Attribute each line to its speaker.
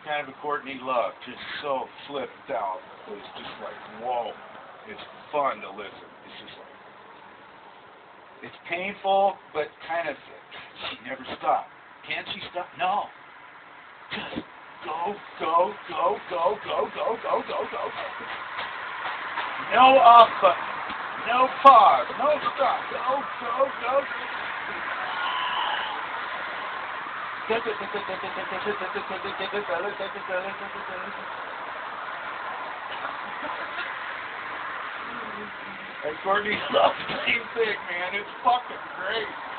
Speaker 1: kind of a Courtney Love, just so flipped out. It's just like, whoa. It's fun to listen. It's just like, it's painful, but kind of, she never stopped. Can she stop? No. Just go, go, go, go, go, go, go, go, go, go. No off button. No pause. No stop. Go, go, go. And Courtney Love, same thing, man. It's fucking great.